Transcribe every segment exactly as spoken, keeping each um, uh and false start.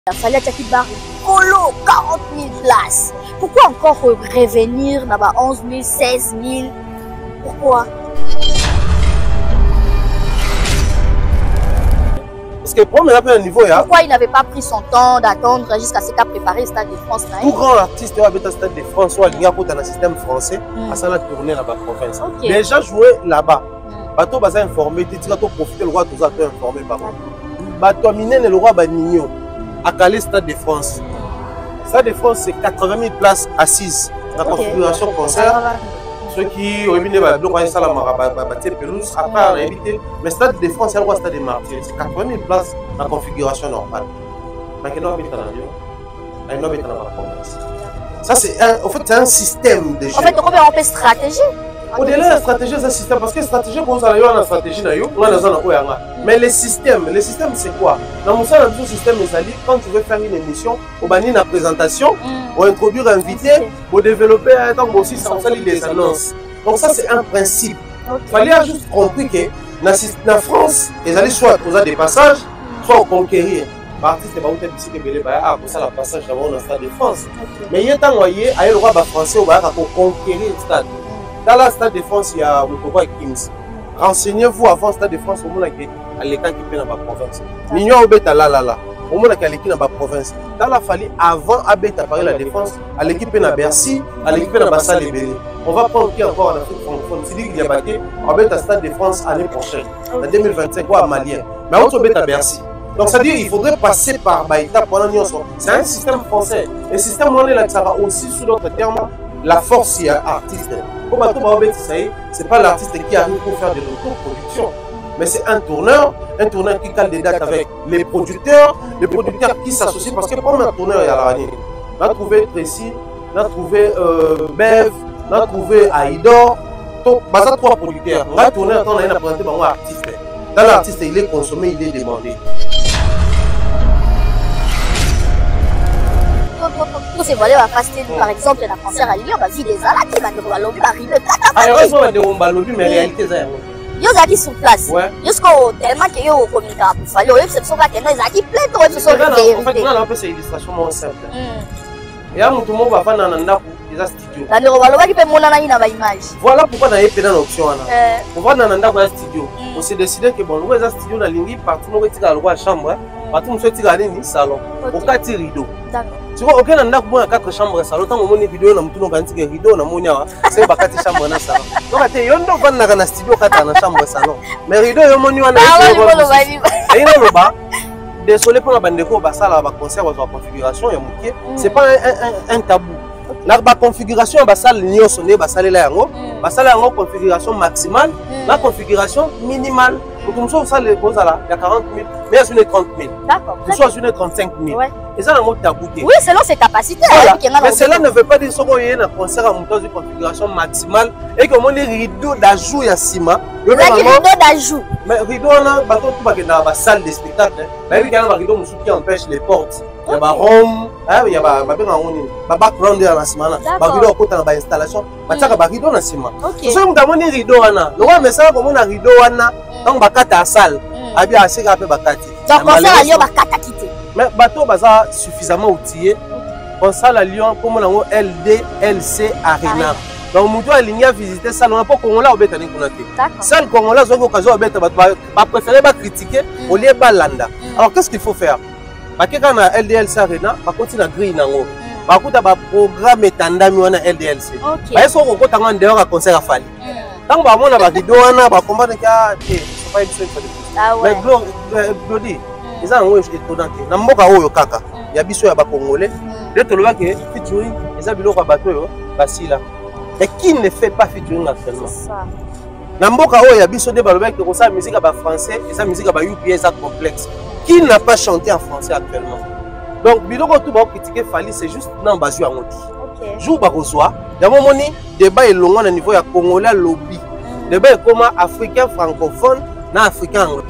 Il fallait qu'il barre colo quarante mille places. Pourquoi encore revenir là-bas onze mille, seize mille? Pourquoi? Parce que pour un niveau, pourquoi il n'avait pas pris son temps d'attendre jusqu'à ce qu'il a préparé le Stade de France? Tout grand artiste qui a le Stade de France, soit lié dans le système français, à ça la tournée là-bas province. Okay. Déjà joué là-bas. Bateau basa informé, tu vas profiter le roi tous à informé par contre. Bateau miné le roi Banigno à Calais Stade de France. Stade de France c'est quatre-vingt mille places assises. La configuration concert. Ceux qui ont évité le bloc ça la bâtir pelouse après on a évité mais Stade de France c'est le roi Stade de Martyrs. C'est quatre-vingt mille places la configuration normale. Mais qui n'a pas été dans l'avion. Il n'a pas été dans la province. Ça c'est un en fait c'est un système de jeu. En fait on peut stratégie. Au-delà de la stratégie, c'est un système. Parce que la stratégie, on a une stratégie, mais le système, le système c'est quoi? Dans mon sens, le système, quand tu veux faire une émission, on va une présentation, on va introduire un invité, on va développer un temps aussi, ça les annonces. Donc ça, c'est un principe. Il fallait juste comprendre que dans la France, ils allaient soit poser des passages, soit conquérir. L'artiste est pas aussi que ah pour ça la passage d'abord dans le Stade de France. Mais il y a un moyen, il y a le roi français pour conquérir le stade. Dans le Stade de France, il y a Motoba et Kings. Renseignez-vous avant le Stade de France, au moins à l'état qui est dans la province. Mignon Obeta là là là. Au moins à l'équipe dans la province. Dans la famille, avant Abeta parler la défense, à l'équipe dans Bercy, à l'équipe dans Bassal et Bélé. On va prendre qui encore en Afrique francophone. C'est dit qu'il y a battu Abeta Stade de France l'année prochaine, en deux mille vingt-cinq, ou à Malien. Mais on se à Bercy. Donc ça veut dire qu'il faudrait passer par Baïta pendant l'Union. C'est un système français. Le système mondial, ça va aussi sous d'autres termes. La force il y a artiste. C'est pas l'artiste qui arrive pour faire de l'autoproduction, mais c'est un tourneur, un tourneur qui cale des dates avec les producteurs, les producteurs qui s'associent parce que comme un tourneur il y a la ligne. On a trouvé Tracy, on a trouvé euh, Bev, on a trouvé Aïdor, donc basa trois producteurs. On a tourné, on a présenté un artiste. Dans l'artiste il est consommé, il est demandé. Pour ces volets, par exemple, la concert à Lyon, on va vivre des alats qui vont lobby, arriver à heureusement, on va lobby, mais réalité, c'est ils ont dit sur place. Jusqu'au tellement que yo communiquent pour faire. Yo, c'est ça que nous avons plein de choses. En fait, on a un peu ces illustrations moins simples. Et là, tout le monde va faire dans un studio. Voilà pourquoi on a fait une option. On va dans un studio. On s'est décidé que bon, nous avons un studio dans l'Ingi, partout nous avons une chambre, partout nous avons un salon. On a un rideau. Tu vois, aucun n'a pas quatre chambres salon. Tant qu'on a une vidéo, on a un rideau, on a c'est pas quatre chambres dans salon. Donc, il y a un studio dans la chambre salon. Mais rideau, il y a un désolé pour la bande de cours, ça la concert la configuration, c'est pas un, un, un tabou. La configuration, ça l'union sonné, ça là ça la configuration maximale, la configuration minimale. Comme ça, ça les causes là, il y a quarante mille, mais il y a trente mille. D'accord. Soit une trente-cinq mille. Et ça, c'est tabou. Oui, selon ses capacités. Mais cela ne veut pas dire qu'il y a un concert à montage de configuration maximale et que mon rideau d'ajout à Sima. Il y a un rideau d'ajout. Mais rideau, on a dans la salle de spectacle. Il y a un rideau qui empêche les portes. Il y a un rhum, il y a un background dans la Sima. Il y a un rideau dans l'installation. Il y a un rideau dans la Sima. Si vous avez un rideau, mais ça, comme un rideau, donc bakata à salle abia assez rapide bakati donc concert à Lyon bakata quitté mais bateau baza suffisamment outillé concert à Lyon comme on a L D L C Arena donc muto aligné à visiter salle on a pas congolais obeta ni konaté salle congolais ont occasion obeta ba préférer ba critiquer au lieu ba landa alors qu'est-ce qu'il faut faire parce que quand on a L D L C Arena ba continue à griller nango ba kuta ba programme etandami wana L D L C ba eso ko kotanga ndeo ka concert à Fali. Tant que on a des vidéos, on a combattu que c'est pas une seule fois de plus. Mais Glody, ils ont un étonnant. Dans le monde kaka, il y a biso ya ba congolais. Dès que le va que featuring, ils ont biloko bateau basila. Et qui ne fait pas featuring actuellement? Dans le monde il y a biso de balobek que ça musique à français et ça musique à U P S complexe. Qui n'a pas chanté en français actuellement? Donc biloko tout ba critiquer Fali, c'est juste dans bazu à moti. Jour bakozwa, il y a un moment débat est long au niveau ya congolais lobby. Débat est comme africain francophone na africain anglais.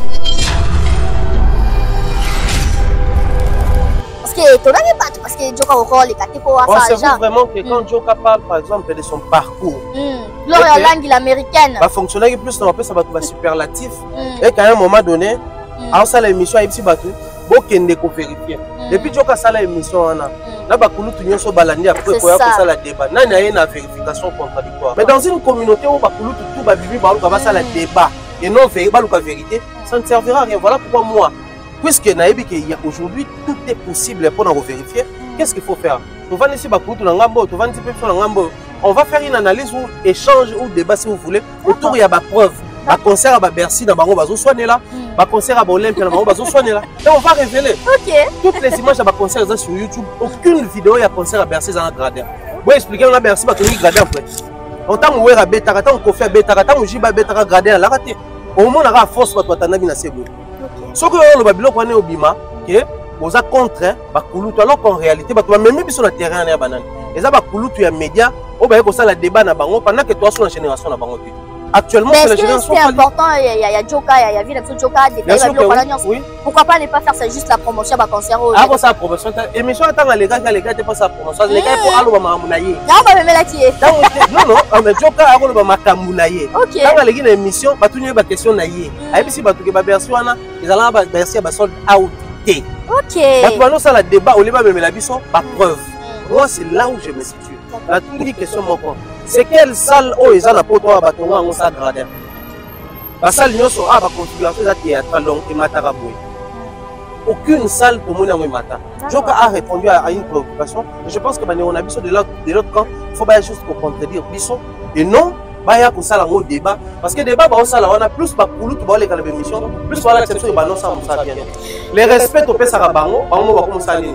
Parce que tu n'as pas parce que Joka Oro les catégories pour ça. C'est vraiment que quand Joka parle par exemple de son parcours. Leur langue américaine. Va fonctionner plus on appelle ça va superlatif et qu'à un moment donné, à ça l'émission a ici battu. bokende ko vérifier depuis joka sala émission wana na bakulutu nyonso balandi après koya ko sala débat nani aye na vérification contradictoire mais dans une communauté où bakulutu tout babibi baluka ba sala débat et non baluka vérité ça ne servira à rien. Voilà pourquoi moi puisque naebi que aujourd'hui tout est possible pour nous vérifier, qu'est-ce qu'il faut faire? On va laisser bakulutu na ngambo, on va laisser peu na ngambo, on va faire une analyse ou échange ou débat si vous voulez autour il y a ba preuve. Ba concert à Bercy dans bango bazo soigner là, ba concert à Olympia dans bango bazo soigner là. Et on va révéler toutes les images à ba concert sur YouTube. Aucune vidéo il y a concert à Bercy dans la gradin. Vous expliquer on a Bercy ba toni gradin après. On t'a moué à bêta, on confie à bêta, on jiba bêta gradin la raté. Au moins on a force ba toi na sebo. Ce que on le bilo connaît au bima que vous a contre ba kulutu alors qu'en réalité ba toi même biso na terrain na banane. Et ça ba kulutu ya média, on ba ko ça la débat na bango pendant que toi sur la génération na bango. Actuellement, c'est la génération. C'est important, il y a Joka, il y a Ville Joka, des pays. Pourquoi pas ne pas faire ça juste la promotion à concert? Ah, bon, ça, la promotion. Émission, attends, les gars, les gars, t'es pas ça promotion. Les gars, pour aller au Mamounaye. Non, on va me mettre là qui est. Non, non, mais Joka, à aller au Mamounaye. Ok. Quand les gars, l'émission, bah, tout le monde a question naïe. Et puis, si bah, tu vas version, ils allaient verser à sold out. Ok. Bah, tu vas ça, le débat, au lieu de me la biso, pas preuve. Moi, c'est là où je me situe. La toute question, mon point. C'est quelle salle où ils ont la poteau à bâton en sa gradin? La salle n'y a pas de configuration de théâtre long et mataraboué. Aucune salle pour mon ami matin. Joka a répondu à une préoccupation. Je pense que on a besoin de l'autre camp. Il faut pas juste pour contredire Bisson. Et non, il y a pour ça un débat. Parce que le débat, on a plus de poules, tu vois les émissions, plus de l'acceptation de balance à bien. Les respects au Pessarabango, on va commencer à aller.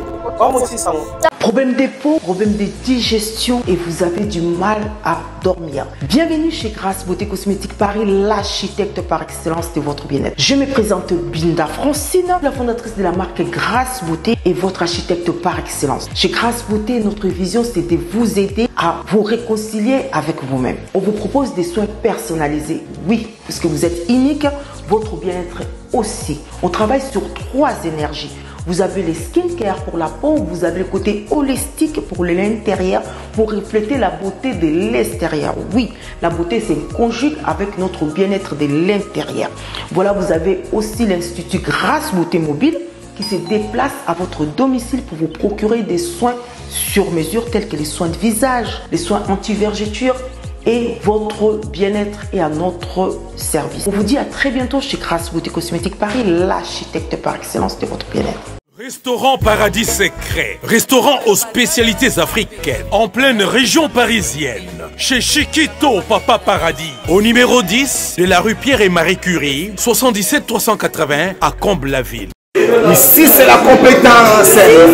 Problème de peau, problème de digestion et vous avez du mal à dormir. Bienvenue chez Grasse Beauté Cosmétique Paris, l'architecte par excellence de votre bien-être. Je me présente Binda Francine, la fondatrice de la marque Grasse Beauté et votre architecte par excellence. Chez Grasse Beauté, notre vision c'est de vous aider à vous réconcilier avec vous-même. On vous propose des soins personnalisés, oui, parce que vous êtes unique, votre bien-être aussi. On travaille sur trois énergies. Vous avez les skincare pour la peau, vous avez le côté holistique pour l'intérieur, pour refléter la beauté de l'extérieur. Oui, la beauté c'est conjugue avec notre bien-être de l'intérieur. Voilà, vous avez aussi l'Institut Grasse Beauté Mobile qui se déplace à votre domicile pour vous procurer des soins sur mesure tels que les soins de visage, les soins anti-vergeture et votre bien-être est à notre service. On vous dit à très bientôt chez Grasse Beauté Cosmétique Paris, l'architecte par excellence de votre bien-être. Restaurant Paradis Secret, restaurant aux spécialités africaines, en pleine région parisienne, chez Chiquito Papa Paradis, au numéro dix de la rue Pierre et Marie Curie, soixante-dix-sept trois cent quatre-vingts à Comble-la-Ville. Ici c'est la compétence.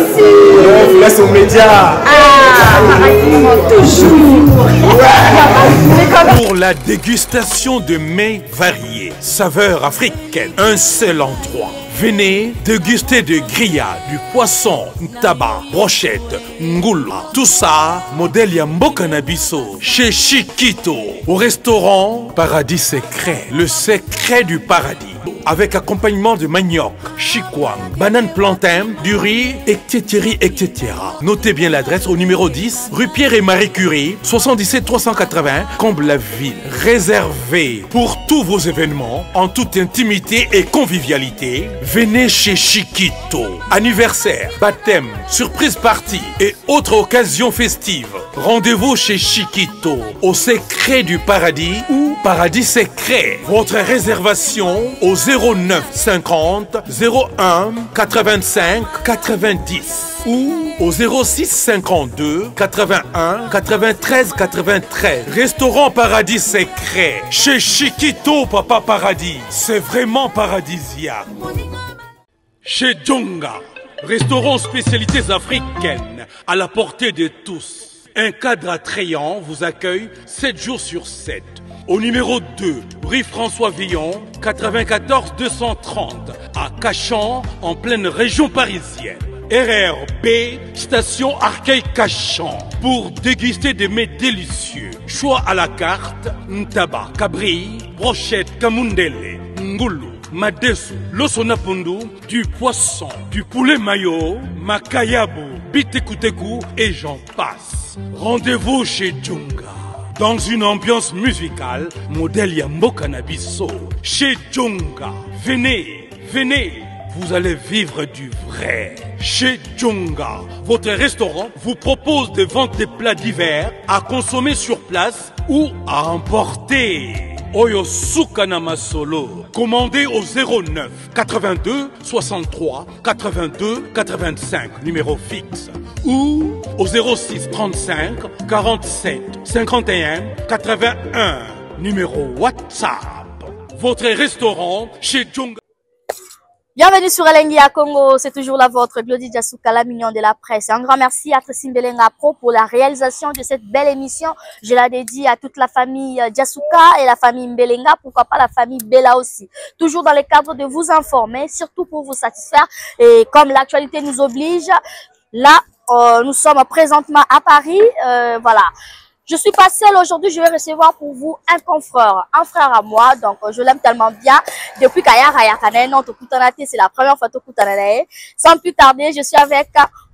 On vous laisse aux médias. Ah, toujours. Ouais. Pour la dégustation de mets variés, saveurs africaines, un seul endroit. Venez déguster de grillades, du poisson, tabac, brochette, ngoula. Tout ça, modèle Yamboka Nabiso, chez Chiquito, au restaurant Paradis Secret, le secret du paradis. Avec accompagnement de manioc, chikwang, banane plantain, du riz, et cetera et cetera. Notez bien l'adresse au numéro dix, rue Pierre et Marie Curie, soixante-dix-sept trois cent quatre-vingts, Comble-la-Ville. Réservé pour tous vos événements, en toute intimité et convivialité, venez chez Chiquito. Anniversaire, baptême, surprise party et autres occasions festives. Rendez-vous chez Chiquito, au secret du paradis ou Paradis Secret. Votre réservation au zéro neuf cinquante zéro un quatre-vingt-cinq quatre-vingt-dix ou au zéro six cinquante-deux quatre-vingt-un quatre-vingt-treize quatre-vingt-treize. Restaurant Paradis Secret, chez Chiquito Papa Paradis. C'est vraiment paradisiaque. Chez Djonga, restaurant spécialités africaines, à la portée de tous. Un cadre attrayant vous accueille sept jours sur sept. Au numéro deux, rue François Villon, quatre-vingt-quatorze deux cent trente, à Cachan, en pleine région parisienne. R R B, station Arcueil-Cachan, pour déguster des mets délicieux. Choix à la carte, ntaba, cabri, brochette, kamundele, ngoulou, madesu, losonapundu, du poisson, du poulet mayo, makayabu, bitekuteku et j'en passe. Rendez-vous chez Djonga. Dans une ambiance musicale, modèle Yamboka Nabiso, chez Djonga. Venez, venez, vous allez vivre du vrai. Chez Djonga, votre restaurant vous propose de vendre des plats divers à consommer sur place ou à emporter. Oyo Sukana Masolo. Commandez au zéro neuf quatre-vingt-deux soixante-trois quatre-vingt-deux quatre-vingt-cinq, numéro fixe. Ou au zéro six trente-cinq quarante-sept cinquante et un quatre-vingt-un, numéro WhatsApp. Votre restaurant chez Djonga. Bienvenue sur Elengi à Congo, c'est toujours la vôtre, Glody Diasuka, la mignon de la presse. Un grand merci à Tracy Mbelenga Pro pour la réalisation de cette belle émission. Je la dédie à toute la famille Diasuka et la famille Mbelenga, pourquoi pas la famille Bella aussi. Toujours dans le cadre de vous informer, surtout pour vous satisfaire. Et comme l'actualité nous oblige, là, euh, nous sommes présentement à Paris, euh, voilà. Je suis pas seule aujourd'hui, je vais recevoir pour vous un confrère, un frère à moi, donc je l'aime tellement bien. Depuis Kaya Rayakane, non, c'est la première fois que je Sans plus tarder, je suis avec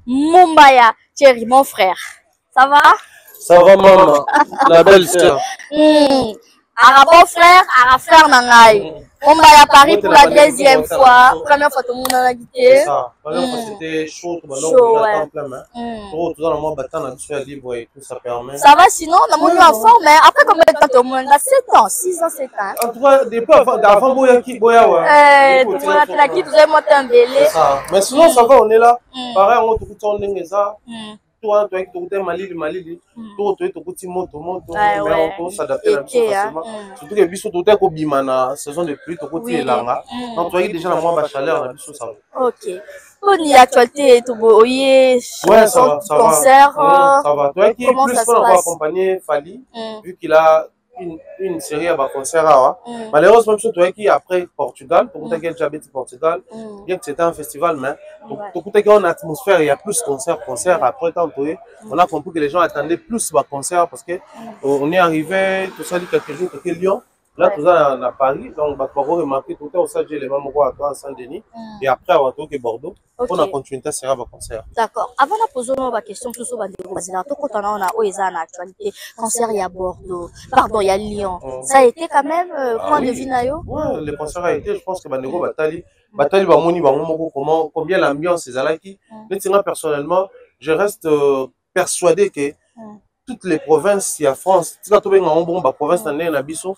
Mumbaya Thierry, mon frère. Ça va? Ça va, maman, la belle sœur. Mm. Arabo frère, Ara frère Nangaï. Mumbaya Paris pour la deuxième fois. Première fois que tout le monde a quitté. C'est ça. Première fois c'était chaud, chaud, ouais. Trop, tout dans le monde battant, on a dû libre et tout, ça permet. Ça va sinon, on a mon en forme, mais après combien de temps tout le monde a sept ans, six ans, sept ans. En tout cas, depuis avant, Boya qui, Boya, ouais. Eh, tout le monde a fait la qui, vous avez monté un délai. C'est ça. Mais sinon, ça va, on est là. Pareil, on a tout le monde ça. Toi, toi, tu as malili, malili. Toi, tu as tout le monde, tout le monde. Mais on peut s'adapter à facilement. Surtout que biso tout est comme bimana, saison de pluie, tout le monde là. Donc, tu as déjà la moins chaleur, la biso ça va. Ok. On y a actualité, tout beau, oui. Ouais, ça va, ça va. Concert. Ça va. Toi qui est plus pour accompagner Fali, vu qu'il a une, une série à concert. Mm. Malheureusement, toi qui après Portugal, pour que tu habites Portugal, mm. bien que c'était un festival, mais pour que tu aies une atmosphère, il y a plus de concerts, concerts. Après, tant on a compris que les gens attendaient plus de concerts parce que mm. on est arrivé, tout ça, quelques jours, quelques Lyon. Là, ouais. Tout ça à Paris, donc on va remarquer tout ça, on j'ai les mêmes endroits à Saint-Denis, mm. et après, on va trouver Bordeaux. Okay. On a continué à faire un concert. D'accord. Avant de poser une question, tout ça, on va dire, quand on a une actualité, concert, il y a Bordeaux, pardon, il y a Lyon. Mm. Ça a été quand même, euh, ah, point oui. de vue, Nayo? Oui, le concert a été, je pense que Bandego Batali, Batali, Bamoni, Bamomo, comment, combien l'ambiance est là qui. Mais personnellement, je reste euh, persuadé que mm. toutes les provinces, il y a France, tu vas trouver un bon, province, il y a Bissau.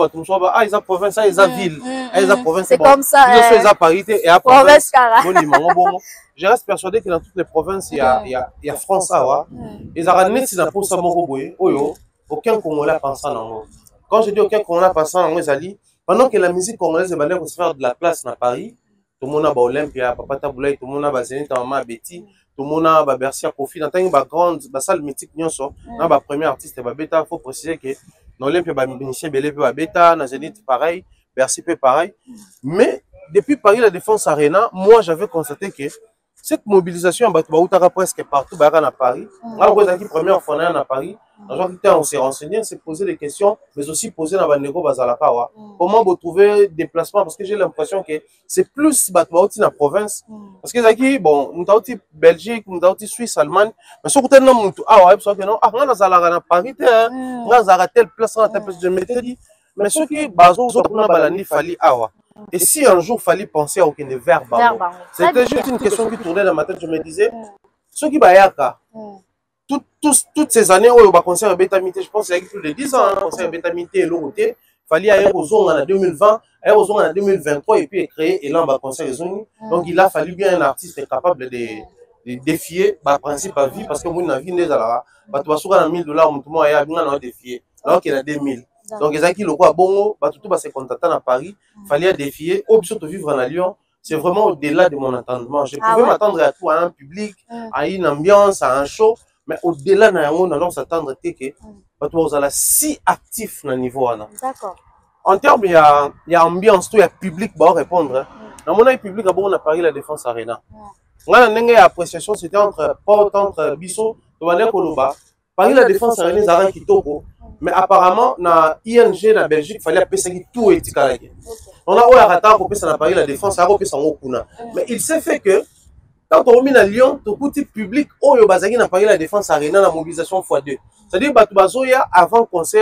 Ah, ils ont province, ils ont ville, ils ont province. C'est comme ça. Ils ont parité et à province. Je reste persuadé que dans toutes les provinces, il y a, il y a, il y a France. Ils ont ramené ces impôts à Moroboé. Aucun Congolais pense en haut. Quand je dis aucun Congolais pense en haut, pendant que la musique congolaise est venue se faire de la place dans Paris, tout le monde a Olympia, Papa Taboulaye, tout le monde a Zénith, Maman Betty, tout le monde a Bercy à Kofi. Dans une grande salle mythique, dans la première artiste, il faut préciser que dans l'Olympia, Béniché, Belé, Beta, dans Zénith, pareil, Bercy, pareil. Mais depuis Paris, la Défense Arena, moi, j'avais constaté que cette mobilisation en Batoubaoutara presque partout, à Paris, alors que la première fois à Paris, on s'est renseigné, on s'est posé des questions, mais aussi posé dans Bandego Bazalakawa. Comment vous trouvez des déplacements? Parce que j'ai l'impression que c'est plus Batoubaouti dans la province. Parce que Zaki, bon, nous avons Belgique, nous avons Suisse, Allemagne, mais ce que nous avons, ah ouais, parce que non, ah, on a Paris, on a telle place, on a telle place, je m'étais dit, mais ce qui, bazo, on a balani, fallait, ah ouais. Et si un jour il fallait penser à aucun verbe, c'était juste une question qui tournait dans ma tête. Je me disais, ceux qui bayaka, tout, tous, toutes ces années où il y a concert Bétamité, je pense qu'il y a plus de dix ans, hein, concert Bétamité et l'autre, il fallait aller aux zones en deux mille vingt, aller aux zones en deux mille vingt-trois et puis créer et là, on va concert les zones. Donc il a fallu bien un artiste capable de, de défier le principe à vie parce que moi, je vie là, tu vas sur mille dollars, tout le monde a défié, alors qu'il y a deux mille. Donc, les gens qui le voient bon, tout va se contacter à Paris. Il fallait défier. Au besoin de vivre à Lyon, c'est vraiment au-delà de mon entendement. Je pouvais m'attendre à tout, à un public, à une ambiance, à un show, mais au-delà, on allons s'attendre à que vous allez si actif dans le niveau. D'accord. En termes, il y a, il y a ambiance, il y a public, bah, répondre. Dans mon œil public, on a Paris, la Défense Arena. On a une appréciation, c'était entre Porte, entre Bissau, Koloba. Paris, la Défense Arena, Zara Kitoko. Mais apparemment, dans I N G, dans la Belgique, il fallait appeler tout et tout. On a eu un retard pour passer dans Paris, la Défense, ça a repris son Okuna. Mais il s'est fait que, quand on remet à Lyon, tout petit public, oh, il y a dans Paris, la Défense Arena, la mobilisation fois deux. C'est-à-dire, Batoubazoya, avant le concert,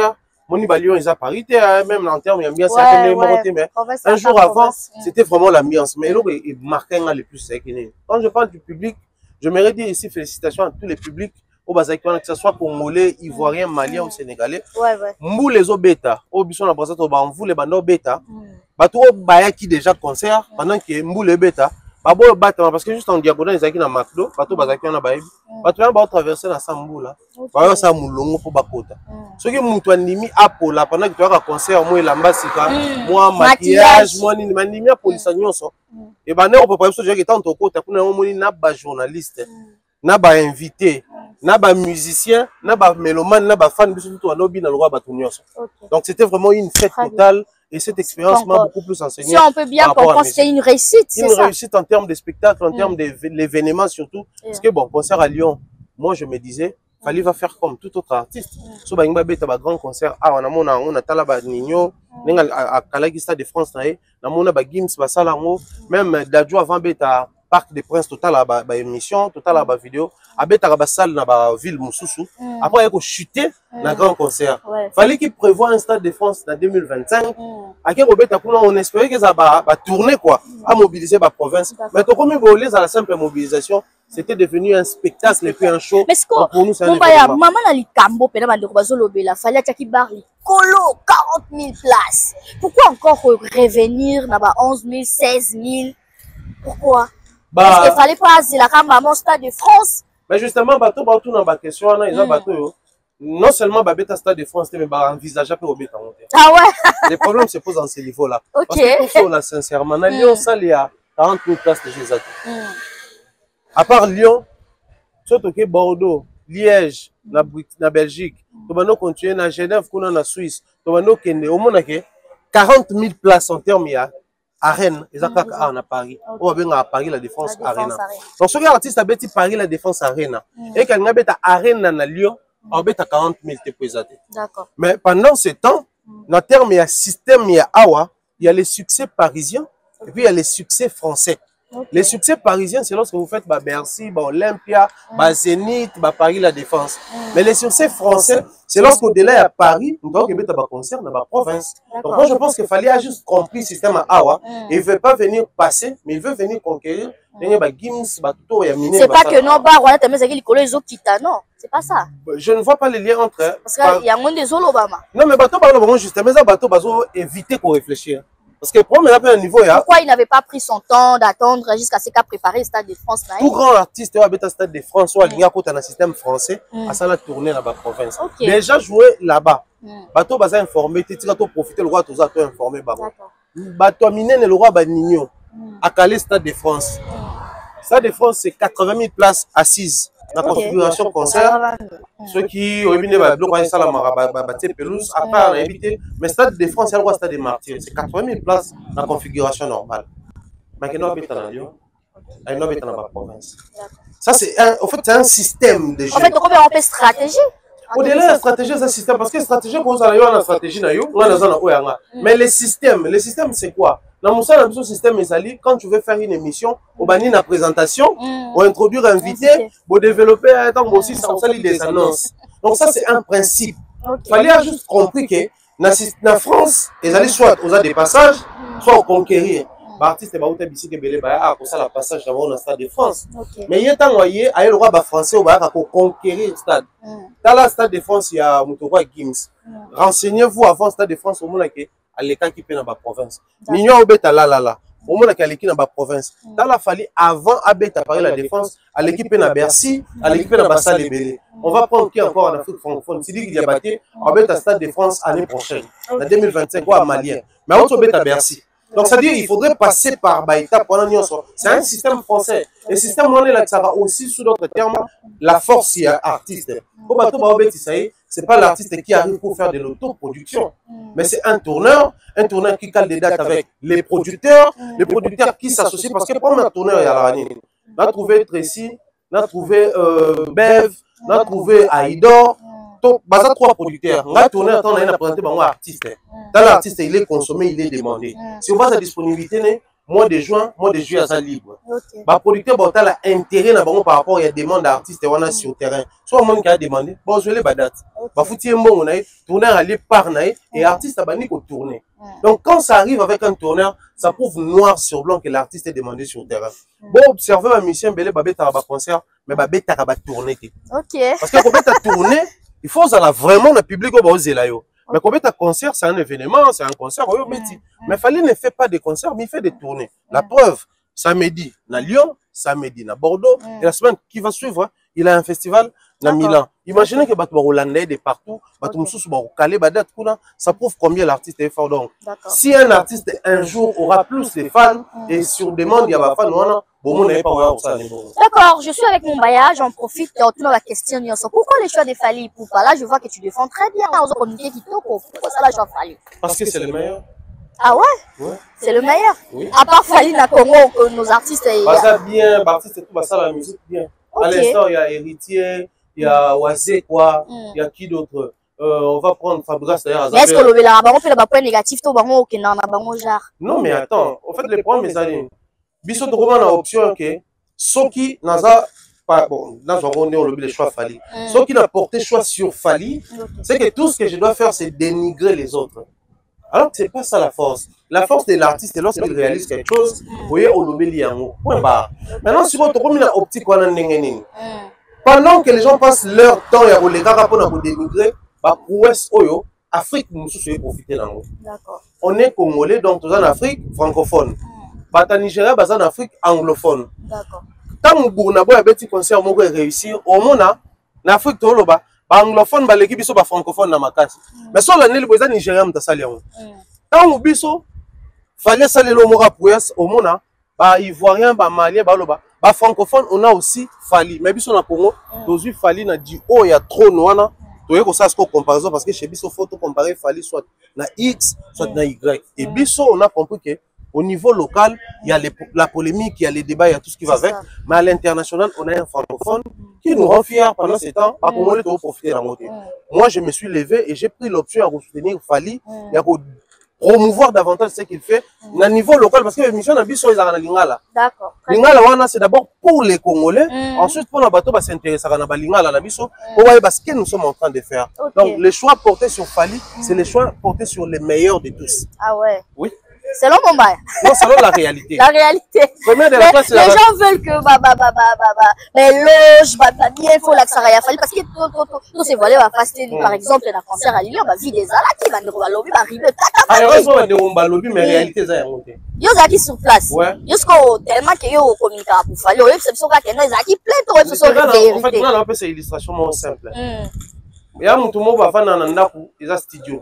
Moni Balion, ils ont parité, même en termes d'ambiance, Ouais, ouais. mais Province un à jour part avant, province. c'était vraiment l'ambiance. Mais là, il marquait le plus. Quand je parle du public, j'aimerais dire ici félicitations à tous les publics, au Bazakion, que ce soit congolais, ivoirien, malien ou sénégalais. Ouais, ouais. Mbou les obeta, au bison la brassette, au banvou les bandes obeta. Mm. Bato baya qui déjà concert pendant que Mbou les beta. Babo battement parce que juste en diagonale ils ont na Macdo, bato Bazakion na baïbi. Bato yan ba traverser na Sambou là. Ba sa mulongo pour bakota. Ce qui mutu animi apola pendant que tu as un concert moi lamba sika, moi maquillage, moi ni manimi apolisa nyonso. Et ben on peut pas se dire que tant au côté kuna moni na ba journaliste, na ba invité. Na ba musicien, na ba mélomane, na ba fan, surtout en obi na le roi Batunios. Donc c'était vraiment une fête totale et cette expérience m'a beaucoup plus enseigné. Si on peut bien comprendre, c'était une réussite, c'est une ça? Une réussite en termes de spectacle, en mm. termes de l'événement surtout. Yeah. Parce que bon, concert à Lyon, moi je me disais, il fallait va faire comme tout autre artiste. So ba ngba beta ba grand concert, ah on a mona on a tala ba Nino, nenga à Kalagi Stade de France na na mona ba Gims ba sala ngo, même Dadjo avant beta Parc des Princes total à ba émission, total à ba vidéo. Abeta ba salle na ba ville Moussoussou. Mm. Après il a chuté mm. dans grand concert. Ouais. Fallait qu'il prévoit un Stade de France en deux mille vingt-cinq. Mm. Après Robeta on espérait que ça va va tourner quoi, mm. à mobiliser la province. Mais tout comme ils à la simple mobilisation, c'était devenu un spectacle et puis un show. Mais donc, pour nous c'est un événement. Maman na likambo pena bandeko bazolobela, fallait taki bar li colo quarante mille places. Pourquoi encore revenir na ba onze mille, seize mille? Pourquoi? Bah, parce qu'il fallait pas c'est la maman Stade de France. Mais justement, bateau, bateau dans la question, ils ont bateau. Non seulement Babeta Stade de France, mais bah envisageable au Béta. Ah ouais. Les problèmes se posent dans ces niveaux-là. Ok. Parce que là, sincèrement, à Lyon, ça, il y a quarante mille places de chez eux. À part Lyon, surtout que Bordeaux, Liège, la, la Belgique, tu vas nous continuer à Genève, en Suisse, tu vas nous Kenya, au monde quarante mille places en termes, il y a. Arène, ils ont qu'à à Paris. On va bien à Paris la Défense Arena. Donc, ce qui est artiste a bêti Paris la Défense Arena. Et quand on a bêti Arena na Lyon, on bêti à quarante mille te présenter. D'accord. Mais pendant ce temps, dans terme il y a système, il y a Awa, il y a les succès parisiens et puis il y a les succès français. Okay. Les succès parisiens, c'est lorsque vous faites bah, Bercy, bah, Olympia, mm. bah, Zénith, bah, Paris la Défense. Mm. Mais les succès français, c'est lorsqu'au-delà il y a Paris, donc il y a un concert dans la province. Donc moi je pense qu'il fallait juste compris le système à Awa. Mm. Il ne veut pas venir passer, mais il veut venir conquérir. Mm. Bah, Gims, bah, tout, il y a miné. C'est pas que non, bah, on a tellement dit que les autres quittent, non. C'est pas ça. Je ne vois pas les liens entre eux. Parce qu'il y a moins de Obama. Non, mais bateau, bateau, justement, mais bateau, bateau, éviter qu'on réfléchisse. Parce que pour un niveau, pourquoi il n'avait pas pris son temps d'attendre jusqu'à ce qu'a préparé le Stade de France? Tout grand artiste qui a Stade de France, soit il y a un système français, à ça la tournée dans la province. Déjà joué là-bas. Bateau baza informé, tu as profité le roi, tu as informé. Bateau miné le roi Banigno à Calais Stade de France. Stade de France c'est quatre-vingt mille places assises. La configuration concert, ceux qui ont évité le bloc ça la pelouse, à part éviter, mais Stade de France, c'est le Stade des Martyrs, c'est quatre-vingt mille places dans la configuration normale. Mais il y a un Lyon, il y a un province. Ça, c'est un, en fait, c'est un système de jeu. En fait, donc on peut en stratégie. Au-delà de la stratégie, c'est un système, parce que la stratégie, on a une stratégie, mais les systèmes, les systèmes, c'est quoi? Dans mon sein, le système est quand tu veux faire une émission, on bannit la présentation, mm. on introduit un invité, on développer un temps aussi, ça salit des annonces. Donc ça, c'est un principe. Il okay. fallait juste comprendre que dans la France, ils allaient soit aux des passages, soit conquérir. L'artiste est baouté ici que belé ba pour ça la passage d'abord dans le Stade de France. Okay. Mais il y a tant voyé à le roi ba français au ba pour conquérir le stade. Mm. Dans le Stade de France, il y a Moutoua Gims. Mm. Renseignez-vous avant le Stade de France au monde que à l'état qui peut dans la province. Mignon obeta là là là. Au monde qui a l'équipe dans la province. Dans la fallu avant abeta Paris la Défense, à l'équipe dans Bercy, à l'équipe dans Bassa les Belé. On va prendre qui encore en Afrique francophone. C'est dit qu'il y a battu abeta Stade de France l'année prochaine, en deux mille vingt-cinq ou à Malien. Mais on obeta Bercy. Donc, c'est-à-dire qu'il faudrait passer par Baïta pendant l'Union. C'est un système français. Et le système là, ça va aussi, sous d'autres termes, la force y a artiste. C'est pas l'artiste qui arrive pour faire de l'autoproduction, mais c'est un tourneur, un tourneur qui cale des dates avec les producteurs, les producteurs qui s'associent, parce que pour un tourneur, il y a la ranine. On a trouvé Tracy, on a trouvé euh, Bev, on a trouvé Aïdor. Donc, basa trois producteurs. On va tourner, on a présenté un artiste. Dans l'artiste, il est consommé, il est demandé. Si on voit sa disponibilité, mois de juin, mois de juillet, ça libre. Okay. Bah, producteur, bah, t'as l'intérêt par rapport à la demande d'artistes on a sur le terrain. Soit le monde qui a demandé, bon, je l'ai pas date. Bah, faut tirer bon, on a tourner à aller par naï et artiste a banni pour tourner. Donc, quand ça arrive avec un tourneur, ça prouve noir sur blanc que l'artiste est demandé sur le terrain. Bon, observez un musicien, belé, babé, t'as un concert, mais babé, t'as un tourner. Ok. Parce que quand t'as tourné, il faut ça vraiment le public au Zélayo. Mais quand t'as concert, c'est un événement, c'est un concert, mm. Mais Fally ne fait pas de concerts, mais il fait des tournées. Mm. La preuve, samedi, à Lyon, samedi, à Bordeaux, mm. et la semaine qui va suivre, il a un festival à Milan. Imaginez que les Hollandais de partout, ça prouve combien l'artiste est fort. Donc, si un artiste un jour aura plus de fans, mm. et sur demande, il y a des fans, d'accord, je suis avec mon Baya, j'en profite de retourner la question. Pourquoi le choix de Fally Ipupa? Là, je vois que tu défends très bien aux communautés qui t'ont. Pourquoi ça, là, j'en Fally? Parce que c'est le meilleur. Ah ouais, ouais. C'est le meilleur. Oui. À part Fally na Congo, que nos artistes. Bah, ça bien, artistes et tout, bah, ça la musique bien. Okay. À l'instant, il y a Héritier, il y a Wazé, quoi, il mm. y a qui d'autre? Euh, on va prendre Fabrice d'ailleurs. Mais est-ce que le là, on fait le point négatif, tout bango, ok, non, non, genre. Non, mais attends, en fait, les problèmes, mes amis. Biso de roman a option que ceux qui n'a pas bon là on est au lobby le choix Fally. Ceux qui n'a porté choix sur Fally, c'est que tout ce que je dois faire c'est dénigrer les autres. Alors que c'est pas ça la force. La force de l'artiste c'est lorsqu'il réalise quelque chose, vous voyez au lobby liango. Point barre. Maintenant si votre roman a optique wana ndengeni. Pendant que les gens passent leur temps à les gars pour nous dénigrer, bah prouesse oyo Afrique nous soucie profiter lango. D'accord. On est congolais donc tous en Afrique francophone. Bata Nigeria, basa en Afrique anglophone. D'accord. Tant que vous avez un petit concert, vous avez réussi. Au monde, en Afrique, tout le bas, anglophone, l'équipe est francophone dans ma casse. Mais sur l'année, vous avez Nigeria, vous avez tant que vous avez fallait saler le mot au monde, bah ivoirien, bah malien, bah loba, bah francophone, on a aussi Fally. Mais biso na Congo, dozu Fally na dit oh il y a trop noana. Tu vois que ça se comparaison parce que chez biso faut comparer Fally soit na X, soit na Y. Et biso on a compris que au niveau local, il y a les, la polémique, il y a les débats, il y a tout ce qui va avec. Ça. Mais à l'international, on a un francophone qui nous rend fiers pendant ces temps. Par contre, on doit profiter de la montée. Moi, je me suis levé et j'ai pris l'option à soutenir Fally. Il y a promouvoir davantage ce qu'il fait. Mm. À niveau local, parce que l'émission n'a pas besoin de Lingala. D'accord. Lingala, c'est d'abord pour les Congolais. Mm. Ensuite, pour la bateau, s'intéresser à la Lingala. Pour voir ce que nous sommes en train de faire. Okay. Donc, les choix portés sur Fally, mm. c'est les choix portés sur les meilleurs de tous. Ah ouais. Oui. Selon mon bail. Non, selon la réalité. La réalité. De les la place, les la gens veulent que bah bah bah bah bah bah mais loge bah bah bien il faut la Saraya Fally parce que tout tout tout c'est voilà va passer par exemple dans concert à Lyon bah vie des ala qui va nous lobby va arriver tata. Ah heureusement on est on lobby mais réalité ça est monté. Yo zaki sur place. Ouais. Jusqu'au tellement que yo communiquer pour Fally ouais c'est sûr que nous zaki plein de ouais c'est en fait on a un peu ces illustrations moins simples. Il y a un monde va faire dans un studio.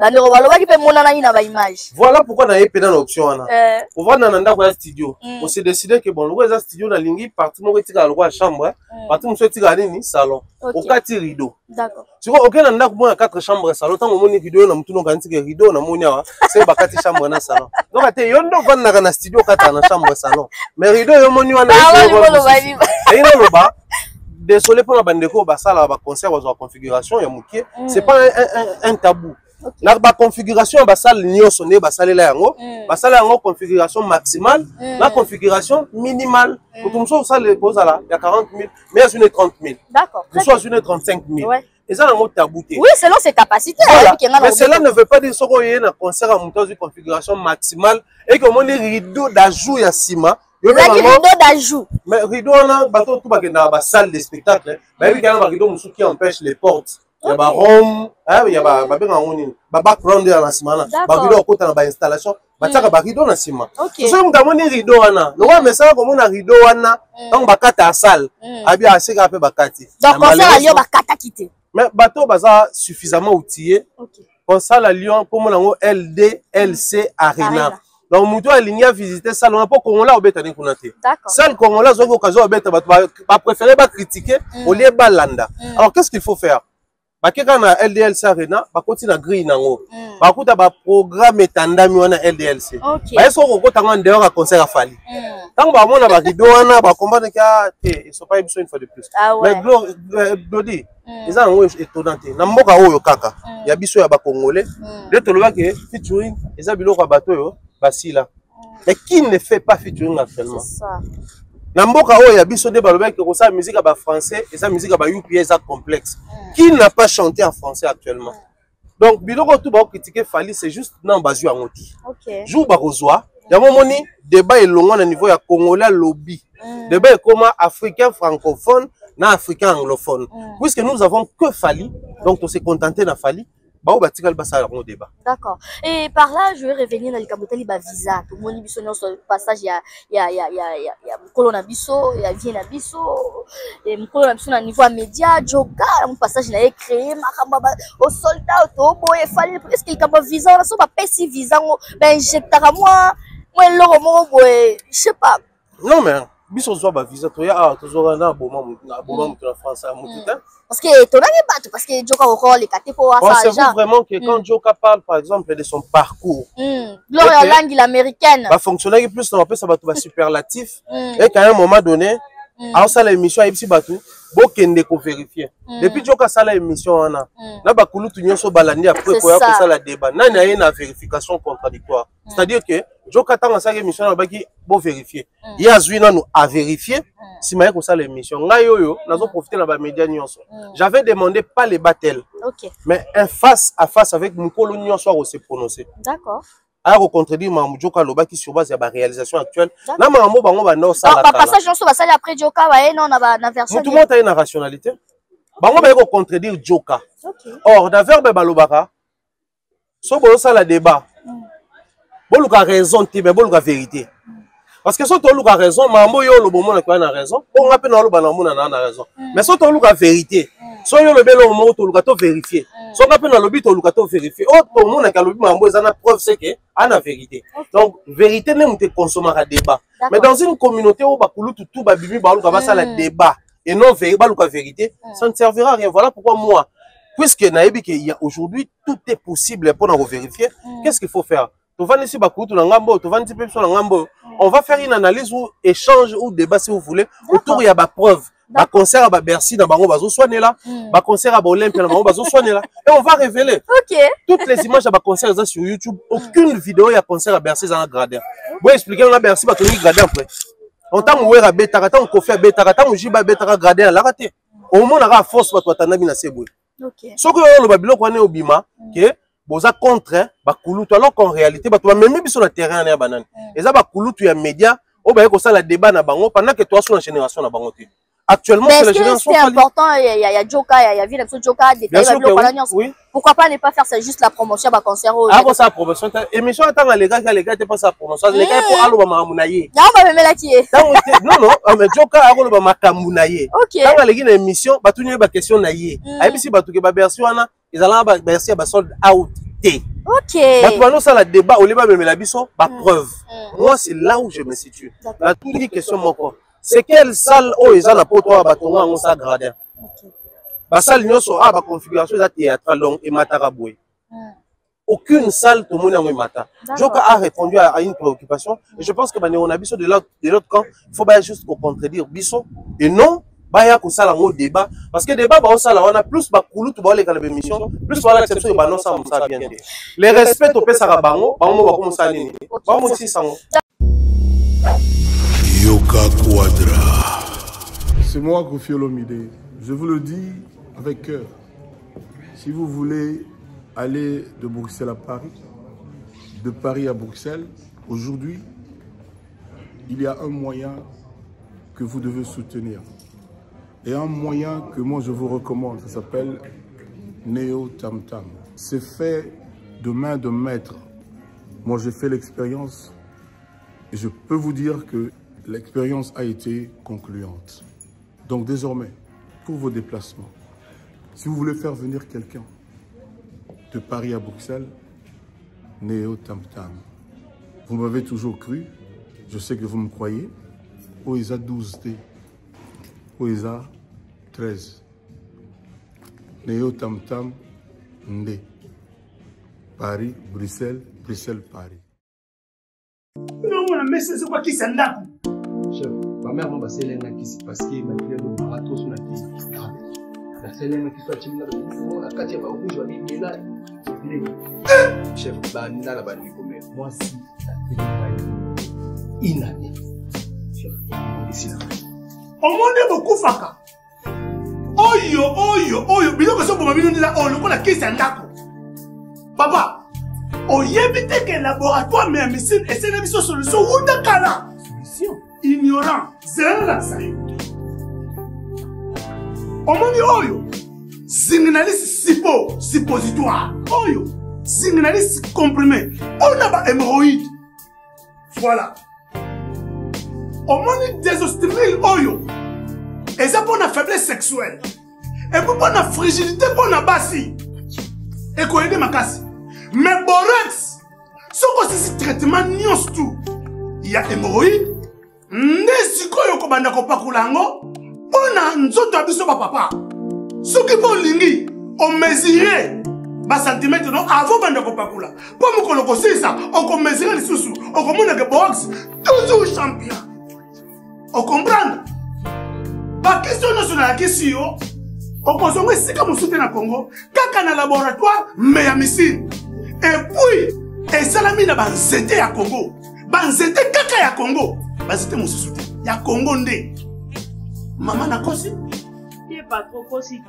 Voilà pourquoi on a eu pédale option. On va dans un studio. On s'est décidé que bon, le studio dans l'ingé parti mon petit à la chambre, parti mon petit à l'ini salon. Au quatre rideaux. D'accord. Tu vois aucun anda pour quatre chambres salon. Tant mon rideau na mtu no kanti ke rideau na monia c'est ba quatre chambres na salon. Donc ate yondo va na studio quatre na chambre salon. Mais rideau yo moni wana. Et là le bas. Désolé pour la bandeko, bah ça là, bah concert, bah configuration, il y a mouké. C'est pas un, un, un tabou. Okay. La bah configuration, bah ça l'union sonné, bah ça les là yango, bah ça là yango configuration maximale, mm. la configuration minimale. Pour tout le monde ça les pose là, il y a quarante mille, mais il y a trente mille. D'accord. Pour soit une trente-cinq mille. Ouais. Et ça yango tabou. Oui, selon ses capacités. Voilà. Mais cela ne veut pas dire que y a un concert à monter une configuration maximale et que mon rideau d'ajout ya sima. Il y a des rideaux d'ajout. Mais rideau, on a bateau tout dans la salle de spectacle. Mais il y a un rideau qui empêche les portes. Il y a un rhum, il y a un background dans la ciment. Il y a un côté dans l'installation. Il y a un rideau dans la ciment. Si vous avez un rideau, vous avez un rideau dans la salle. Il y a un rideau dans la salle. Donc, on sait à Lyon, il y quitter. Mais le bateau est suffisamment outillé. On sait à Lyon, comme on a L D L C Arena. Donc, Moutou a ligné à visiter ça, on n'a pas Congolais au bétail qu'on a été. Seul Congolais, ils ont l'occasion au bétail, va préférer pas critiquer au lieu de balanda. Alors, qu'est-ce qu'il faut faire? Bah, quelqu'un a L D L C Arena, bah, continue à griller nango. Bah, écoute, bah, programme est tandami on a L D L C. Bah, est-ce qu'on peut t'en dehors à concert à Fally? Tant bah, on a bah, rideau, on a bah, combat de cas, ils sont pas émission une fois de plus. Mais Glody, ils ont un étonnant. Namboka oyo kaka. Il y a biso ya ba Congolais. De te le voir que featuring, ils ont biloko bateau yo. Basila. Mais qui ne fait pas featuring actuellement? C'est ça. Namboka oyo ya biso de balobek ko sa musique à français et sa musique à U P S complexe. Qui n'a pas chanté en français actuellement? Donc biloko tout ba critiquer Fally c'est juste nan bazu angoti. OK. Jour ba kozwa, ya momoni débat elongo na niveau ya congolais lobby. Débat est comme africain francophone na africain anglophone. Puisque nous avons que Fally, donc on s'est contenté na Fally. D'accord. Et par là, je vais revenir dans le Kabotali ba visa. Tout le monde biso sur le passage, il y a il y a il y a il y a il y a Mkolo biso, il y a Viena biso, et Mkolo biso na niveau média, Joka, mon passage il a créé makamba au soldat au boy Fally est-ce qu'il y a visa on a so pas pesi visa ben injectera moi moi loro mo boy, je sais pas. Non mais biso zo ba visa to ya ah to zo na boma na boma mutu na France à mutu ta. Parce que tu n'as parce que Joka au les caté pour ça. C'est vraiment que quand Joka parle par exemple de son parcours. Gloria langue l'américaine. Va fonctionner plus on appelle ça va superlatif et qu'à un moment donné à ça l'émission ici batou bokende ko vérifier. Depuis Joka ça l'émission ana. Là ba kulu tu nyonso balandi après quoi pour ça la débat. Nani a une vérification contradictoire. C'est-à-dire que Joka tanga ça l'émission na ba ki bo vérifier. Il y a Zwina nous à vérifier. Si maïe comme ça l'émission, ngayoyo, nous avons profité dans les médias nyonso. J'avais demandé pas les battles, okay. Mais un face à face avec Mukolo nyonso on s'est prononcé. D'accord. Alors contredire Mamou Joka Loba qui sur base de la réalisation actuelle. Na Mamou bango ba no ça. Par passage nyonso ba sali après Joka ba non na na version. Tout le monde a une rationalité. Bango ba ko contredire Joka. Or dans verbe balobaka, so bo ça la débat. Boluka raison tibe boluka vérité. Parce que si tu as raison, mambo yo lo bomo na kwa na raison, on rappelle na lo banamuna na na raison. Mais si tu as la vérité, si yo le belo mo to luka to vérifier. Si on rappelle na lobi to luka to vérifier. Oh to mo na ka lobi mambo ezana preuve c'est que a na vérité. Donc vérité ne mute consommer à débat. Mais dans une communauté où ba kulu tout ba bibi ba luka ba ça la débat et non ba luka vérité, ça ne servira à rien. Voilà pourquoi moi, puisque naebi que il y a aujourd'hui tout est possible pour nous vérifier, qu'est-ce qu'il faut faire? On va faire une analyse ou échange ou débat si vous voulez autour il y a des preuves. Ba concert à Bercy dans bango bazo soigner là, ba concert à Olympia dans bango bazo soigner là et on va révéler. OK. Toutes les images à ba concert sur YouTube, aucune vidéo il y a concert à Bercy dans la gradin. Vous expliquer on a Bercy ba toni gradin après. On t'a moué à beta, on ko fait beta, on jiba beta gradin la raté. Au moins on a force ba to tanabi na sebwe. OK. Ce que le babilo ko ne obima que boza contre bakulutu alors qu'en réalité bato même biso na terrain na banane eza bakulutu ya média o ba ko sala débat na bango pendant que toi sur la génération na bango té actuellement c'est la génération c'est important il y a il y a Joka il y a Ville de Joka des oui. Pourquoi pas ne pas faire ça juste la promotion ba concert ah bon ça promotion émission attend les gars les gars t'es pas ça promotion les gars pour alo ba mamunaye ya ba memela ki non non mais Joka alo ba makamunaye OK quand les gars émission ba tunye ba question na ye ayebisi ba tuke ba version wana ils allaient ba version ba sold out. OK. Maintenant ça la débat au lieu de la biso ba preuve. Moi c'est là où je me situe. La toute question mon corps. C'est quelle salle où ils ont la poto ba tonga on ça gradin. OK. Ba salle nyonso a ba configuration za théâtre donc et matara boy. Aucune salle tout le monde a mata. Joka a répondu à une préoccupation et je pense que ba on a biso de l'autre de l'autre camp, il faut pas juste contredire biso et non baya ko sala ngo débat parce que débat ba on sala on a plus ba kulu to ba les kala émission plus wala exception ba non ça on ça bien les respect to pesa ka bango ba mo ba ko ça nini ba mo si sango Yoka Quadra. C'est moi Koffi Olomide, je vous le dis avec cœur. Si vous voulez aller de Bruxelles à Paris, de Paris à Bruxelles, aujourd'hui il y a un moyen que vous devez soutenir. Et un moyen que moi je vous recommande, ça s'appelle Neo Tam Tam. C'est fait de main de maître. Moi j'ai fait l'expérience et je peux vous dire que l'expérience a été concluante. Donc désormais, pour vos déplacements, si vous voulez faire venir quelqu'un de Paris à Bruxelles, Neo Tam Tam. Vous m'avez toujours cru, je sais que vous me croyez. Oisa douze T. Oisa treize. Neo Tam Tam Ndé. Paris, Bruxelles, Bruxelles, Paris. Non, mais c'est quoi qui s'en a? Chef, ma mère m'a passé l'un qui s'est passé, m'a dit que ma rato sur la tête. La seule qui soit timide, la quatrième fois où je vais dire là. Chef, bah, n'a la banni comme moi si, la télé. une année. Au monde beaucoup faka. Oyo, oyo, oyo, biloko so boma bino ndila oyo lokola kisi ya ndako. Papa, oyebite que laboratoire mais médecine et c'est une solution ou de kala. Solution. Ignorant, c'est la sayo. Au monde oyo, signaliste sipo, suppositoire. Oyo, signaliste comprimé. On a pas hémorroïde. Voilà. Au monde des ostrils oyo. Et ça pour la faiblesse sexuelle. Et pour la fragilité pour la bassi. Et qu'on aide ma casse. Mais borax, ce que c'est ce traitement nions tout. Il y a hémorroïde. Nesiko yoko banda ko pakulango. On a nzoto abiso ba papa. Ce qui pour lingi, on mesurait bas centimètre non avant banda ko pakula. Pour me koloko c'est ça, on ko mesurer les sous-sous. On commande que borax toujours champion. On comprend? La question nationale, la question, on consomme ici comme on soutient le Congo, kaka na laboratoire, mais ya missile. Et puis, et ça la mine ban zete ya Congo, ban zete kaka ya Congo, ban zete mon soutien, ya Congo ndé. Maman na kosi? Il pas trop kosi.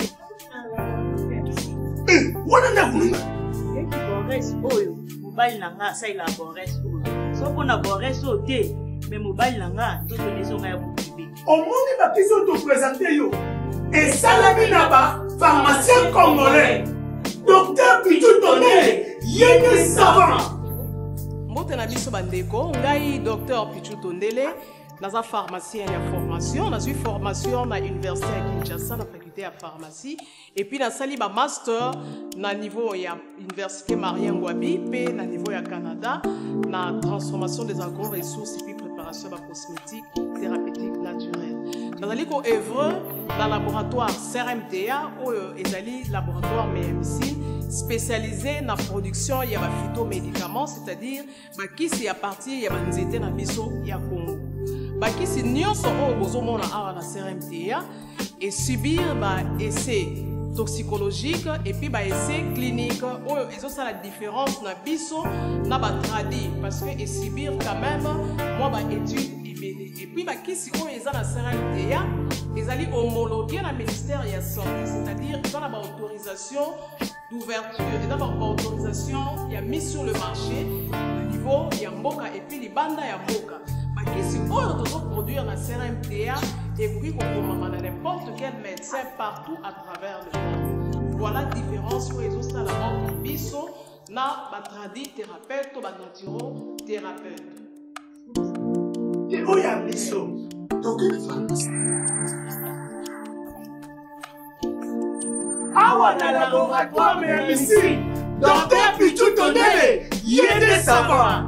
Eh, wana na kununga. Et qui borès oyo, mobile nanga ça il a borès oyo. So qu'on a borès au thé, mais mobile nanga tout les gens ya au monde va qu'ils ont tout présenté yo. Et ça la minaba, pharmacien congolais, docteur Pichou Tondele, yéné savant. Mbotena biso bandeko, ngai docteur Pichou Tondele, naza pharmacien ya formation, naza formation na université à Kinshasa na faculté à pharmacie et puis na sali ba master na niveau ya université Marien Ngouabi pe na niveau ya Canada na transformation des agro-ressources et puis préparation de cosmétiques thérapeutiques naturelles. Dans le œuvre dans le laboratoire C R M T A ou ezali laboratoire M M C spécialisé dans la production de phytomédicaments, c'est-à-dire qui c'est à partir de banzete na biso ya Congo. Qui c'est nyonso o bozomona awa na C R M T A et subir ba essai toxicologique et puis ba essai clinique ou eso ça la différence na biso na ba tradi parce que et subir quand même moi ba étude et puis bah qui si on est dans la C R M T A ils allaient homologuer la ministère de la santé, c'est-à-dire dans la autorisation d'ouverture et dans la autorisation il y a mis sur le marché le niveau il y a mboka et puis les bandes il y a mboka bah qui si on doit produire la C R M T A et puis qu'on peut n'importe quel médecin partout à travers le monde. Voilà la différence où ils ont ça la biso na ba tradi thérapeute ou ba naturo thérapeute. Et où y a des choses, donc une pharmacie. Awa na laboratoire mais ici, docteur Pichou Tondele, yéné savant.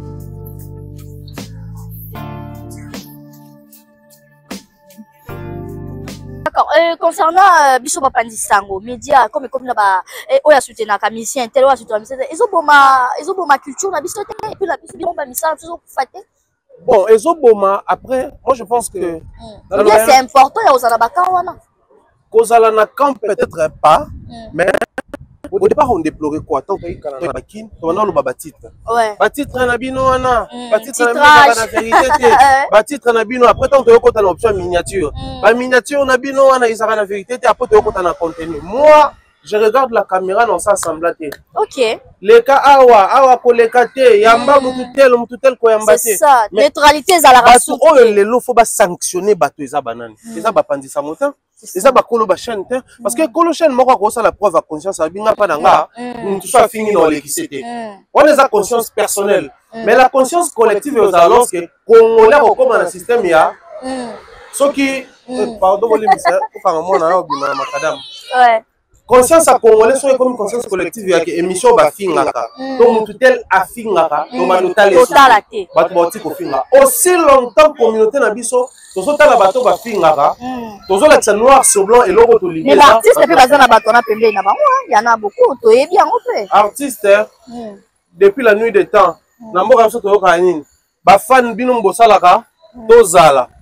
D'accord. Euh, concernant euh, Bishop Pandisango, média comme comme là-bas, on a soutenu la commission, tel ou a soutenu la commission, ils ont ma, ils ont ma culture, la Bishop et puis la Bishop, ils ont ma mission, ils ont fait. Bon, Ezoboma, après, moi je pense que... Mm. C'est important, il y a Ozalabaka. Kozalanakan peut-être pas, mm. mais au départ on déplorait quoi? Tant qu'il y a un bakin, on a le batitre. Ouais. Batitre na bino ana, batitre na bino na vérité. Batitre na bino après tant que tu as l'option miniature. La miniature na bino ana ils ont la vérité après tu as le contenu. Moi, je regarde la caméra dans sa semblate. Ok. Les cas awa, awa kolekate, yamba mututel, mututel ko yamba. C'est ça. Neutralité à la race. Oh le lo faut pas sanctionner bateau eza banane. Eza ba pandisa motin. Eza ba kolo ba chaîne parce que kolo chaîne moko ko ça la preuve à conscience abinga pa nanga. Tout ça fini dans l'électricité. On a conscience personnelle, mais la conscience collective aux annonces que congolais comme dans le système ya. Ce qui pardon vous les monsieur, pour faire moi na obima makadam. Ouais. Conscience à congolais soit comme conscience collective ya que émission ba fingaka donc mututel a fingaka donc ba total totalate ba boti ko finga aussi longtemps communauté na biso tozo tala bato ba fingaka tozo la noir sur blanc et logo to libé mais l'artiste peut baza na bato na pembe na bango il y en a beaucoup to yebi yango pe artiste depuis la nuit des temps na mboka biso to yoka nini ba fan bino mbosalaka tozala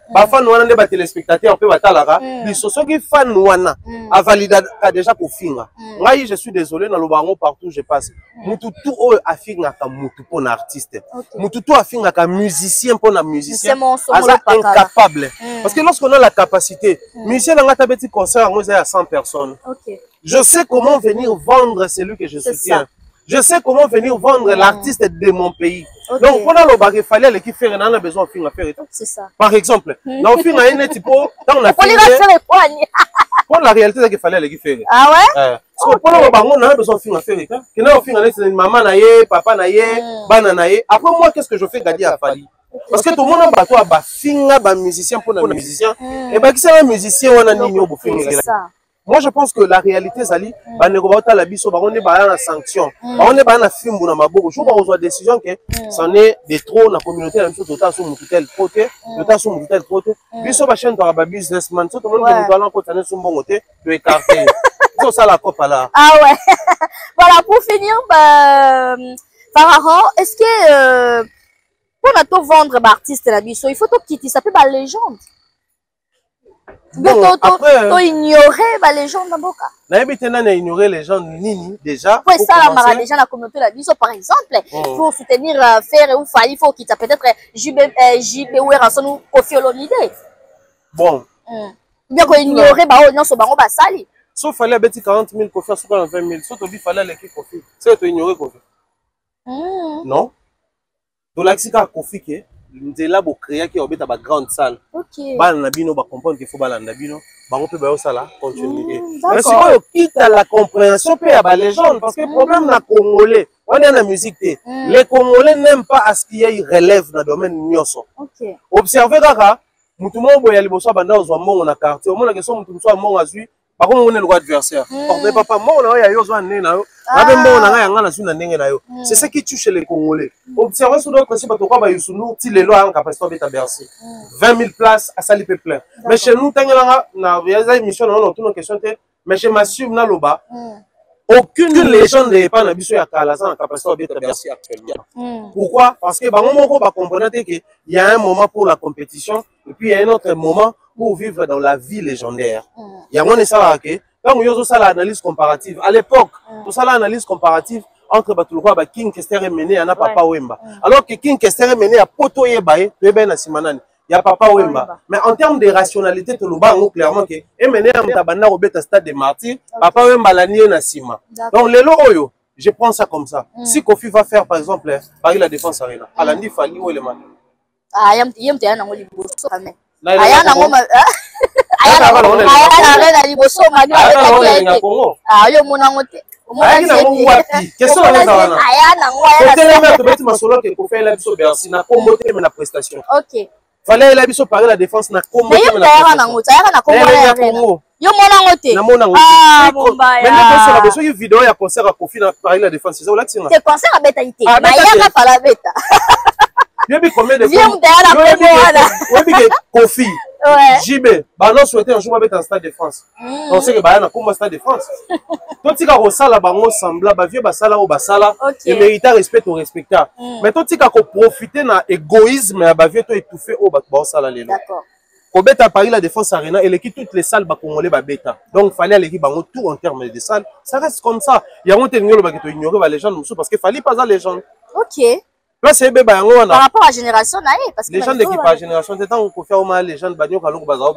ba fan wana nde ba téléspectateur pe batalaka biso soki fan wana a valida déjà ko finga ngai je suis désolé na lobango partout je passe mutu tout o afinga ka mutu pour un artiste mutu tout afinga ka musicien pour un musicien asa incapable parce que lorsqu'on a la capacité musicien nga tabeti concert ngo à cent personnes je sais comment venir vendre celui que je soutiens. Je sais comment venir vendre l'artiste de mon pays. Okay. Donc, pendant le bac, il fallait l'équipe faire, on a besoin de faire faire. C'est ça. Par exemple, dans le film, on a typo, dans la pour la réalité, c'est qu'il fallait l'équipe faire. Ah ouais? Parce que pendant le bac, on a besoin de faire faire. Quand on a fait, c'est maman naïe, papa naïe, bana naïe. Après moi, qu'est-ce que je fais gagner à Fali? Parce que tout le monde a battu à bafinga, ba musicien pour les musiciens. Et bah qui c'est un musicien on a nino pour faire. C'est ça. Moi, je pense que la réalité, Zali, on est la biso, on est en sanction, on est en film, on a maboko. Je pense que décision que c'en est des trop la communauté, la même chose, d'autant sur mon tel côté, d'autant sur mon tel côté. Biso, ma chaîne doit businessman, tout le monde doit l'encontrer sur mon côté, de écarter. C'est ça la copa là. Ah ouais. Voilà, pour finir, bah, Pharaon, est-ce que euh, pour nous vendre l'artiste la biso, il faut tout quitter, ça peut être la légende. Bon, après, tu ignorer la légende dans Boka. Tu ignorer les gens Nini déjà. Pour ça, la mara déjà la communauté la biso par exemple, oh. Pour soutenir euh, faire ou failli, il faut qu'il t'appelle peut-être J B J B ou Ranson ou Kofi Olomide. Bon. Bien qu'on ignorer bah oh non so bango ba sali. Sauf fallait bêti quarante mille Kofi sur vingt mille. Sauf tu fallait l'équipe Kofi. C'est tu ignorer Kofi. Non. Donc là c'est Kofi qui nous là pour créer qui obéit à la grande salle. Ok. Bal nabino ba comprendre qu'il faut bal nabino. Bango peut ba ça là continuer. Mais si on quitte la compréhension peut y avoir les gens parce que le problème na congolais, on est dans la musique té. Les Congolais n'aiment pas à ce qu'il y ait relève dans le domaine nyoso. OK. Observez kaka, mutu mo boya liboso banda ozwa mo na quartier. Au moins la question mutu so mo azui, par contre on est le adversaire. Ordre papa mo na ya yo zo nné na yo. C'est ce qui tue chez les Congolais. Observez sur d'autres principes, pourquoi ils sont si les lois en capacité de Bercy. vingt mille places à Salipé plein. Mais chez nous, dans les émissions, on a une question. Mais chez Massum Naloba, aucune légende n'est pas dans la capacité de Bercy actuellement. Pourquoi? Parce que on va comprendre qu'il y a un moment pour la compétition et puis il y a un autre moment pour vivre dans la vie légendaire. Il y a un ça que quand on a l'analyse comparative, à l'époque, tout ça l'analyse comparative entre Batulukwa et King Kester et Mené, il y a Papa Wemba. Alors que King Kester et Mené a Poto Yebaye, il y a Papa Wemba. Mais en termes de rationalité, tu le clairement que Mené a Tabana au stade de martyr, Papa Wemba l'a nié na Sima. Donc les loyaux, je prends ça comme ça. Si Kofi va faire par exemple Paris la défense arena, Alandi Fali ou Eleman. Ah, il y a un petit peu de bourse quand même. Aya na ngoma aya na ngoma aya na liboso manu avec ah yo mona ngote aya na ngoma wapi question na wana aya na ngoma aya na ngoma to beti masolo ke ko faire la biso Bercy na commoté mais na prestation. OK. Fallait la biso parler la défense na commoté mais na prestation. Na ngota aya na komona yo mona ngote na mona ngote ah bomba ya mais na beso yo vidéo ya concert à Kofi na parler la défense c'est là que c'est c'est concert à beta ité na ya ka la beta. Bien combien de fois Kofi, J B, bah non souhaité un jour avec un stade de France. On sait que bah na comme stade de France. Toi tu as ça là bango sembla bah vieux bah ça là au bah ça là et mériter respect au respecta. Mais toi tu as profiter na égoïsme bah vieux toi étouffé au bah ça là les. D'accord. Au bêta à Paris la défense arena et l'équipe toutes les salles bah congolais bah bêta. Donc fallait l'équipe bango tout en termes de salles. Ça reste comme ça. Il y a un tenir bah que tu ignorer bah les gens parce que fallait pas ça les gens. OK. Là, c'est bébé par rapport à la génération, parce que les gens de l'équipe à la génération, c'est tant qu'on fait au moins les gens de Bagno Kalou Bazao,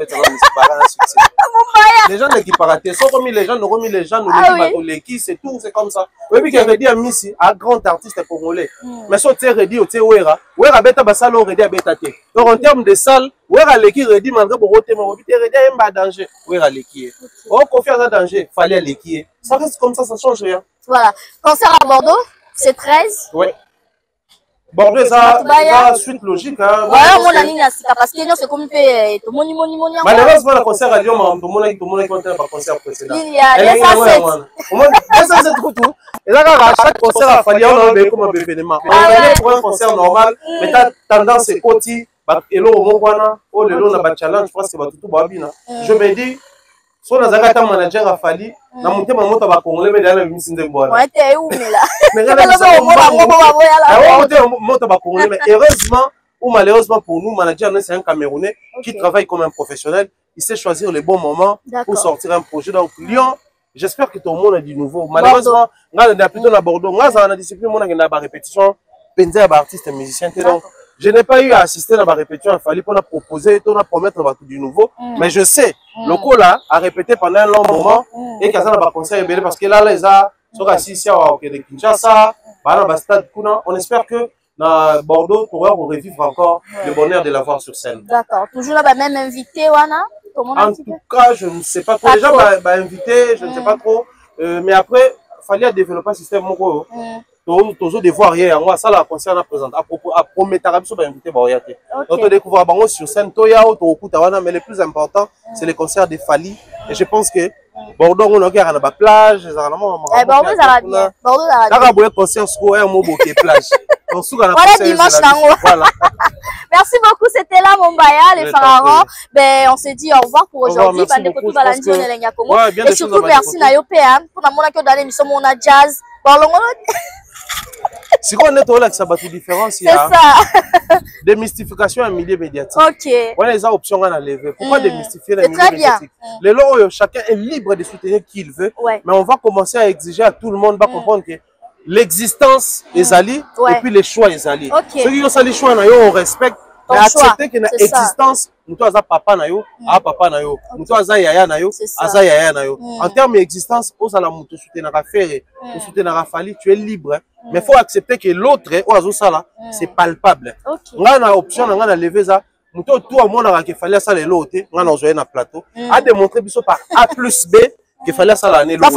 les gens de l'équipe à rater, sont remis les gens, nous remis les gens, nous les l'équipe, c'est tout, c'est comme ça. Oui, puis qu'il a dit à Missy, un grand artiste congolais. Mais ça, tu es redit au Tewera, Wera Beta Basalo, redit à Betate. Donc en termes de salle, Wera l'équipe redit malgré pour ôter mon obité, redit à un danger. Wera l'équipe. Oh, confiance à danger, fallait l'équipe. Ça reste comme ça, ça change rien. Voilà. Concert à Bordeaux, c'est treize. Oui. Bordeaux, ça, ça suite logique. Hein. Ouais, mon ami, parce que c'est comme tout moni moni moni. Malheureusement, le concert à Lyon, tout le monde qui tout le monde qui un concert précédent. Il y a les facettes. Au moins, ça c'est tout tout. Et là, à chaque concert à Fali, on a un comme un événement. On est pour un concert normal, mais ta tendance c'est côté, et là au Mongwana, oh le long na challenge, je pense que c'est tout babina. Je me dis. So na zaka manager a Fali na mutema moto ba congolais mais dans misinde boana. Ouais, t'es où mais là. Mais là moto ba congolais mais heureusement ou malheureusement pour nous, manager, c'est un Camerounais okay. qui travaille comme un professionnel. Il sait choisir les bons moments pour sortir un projet. Donc, Lyon, j'espère que tout le monde a du nouveau. Malheureusement, on a plutôt à Bordeaux. On a discipline, on a une répétition, penser à artiste et musicien. Donc, je n'ai pas eu à assister à ma répétition. Il fallait qu'on a proposé, on a promettre du nouveau. Mm. Mais je sais, mm. le coup là a répété pendant un long moment mm. et qu'il y a un conseil parce que là, les a sont assis ici à Kinshasa, on espère que dans Bordeaux, on va revivre encore ouais. le bonheur de l'avoir sur scène. D'accord. Toujours là, même invité, Wana? En tout cas, je ne sais pas trop. Déjà, bah, invité, je mm. ne sais pas trop. Euh, mais après, il fallait développer un système. Toujours des voir hier, moi ça la concerne à présenter à propos à promettre à rabisou invité Boriate. Donc on découvre bango sur scène Toya ou Tokuta wana, mais le plus important c'est les concerts de Fali et je pense que Bordeaux on a gagné la plage, ça va vraiment. Eh Bordeaux ça va bien. Bordeaux ça va bien. Là on concert sur un mot boké plage. Donc sous la voilà dimanche nango. Voilà. Merci beaucoup, c'était là Mombaya les pharaons. Ben on s'est dit au revoir pour aujourd'hui bande ko tout balandi on est là Congo et surtout merci na yo P M pour na mona que dans l'émission on a jazz. Parlons si on est là, ça va tout différence. C'est ça. Démystification et milieu médiatique. Ok. On a les options à lever. Pourquoi mm. démystifier les milieux médiatiques? Mm. Les lots, chacun est libre de soutenir qui il veut. Ouais. Mais on va commencer à exiger à tout le monde, va mm. comprendre que l'existence mm. est alliée ouais. et puis les choix est alliés. Okay. Ceux qui ont les choix, on respecte. Mais accepter qu'il y a une existence, nous sommes papa na yo, à papa na yo, nous sommes yaya na yo, à yaya na yo. En termes d'existence, aux ala mutu soutenir à faire, ou soutenir à fali, tu es libre. Mais il faut accepter que l'autre, au azo sala, c'est palpable. On a une option, on a levé ça. Nous tout le monde a qu'il fallait ça les l'autre, on a joué un plateau, a démontré par A plus B qu'il fallait ça l'année l'autre.